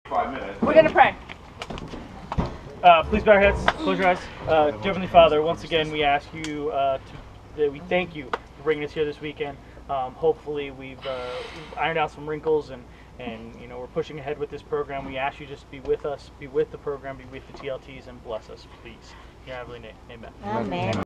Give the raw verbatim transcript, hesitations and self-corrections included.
Five minutes. We're going to pray. Uh, please bow your heads, close your eyes. Uh, Heavenly Father, once again we ask you, uh, to, that we thank you for bringing us here this weekend. Um, hopefully we've, uh, we've ironed out some wrinkles and, and you know we're pushing ahead with this program. We ask you just to be with us, be with the program, be with the T L Ts, and bless us, please. In your heavenly name, amen. Amen.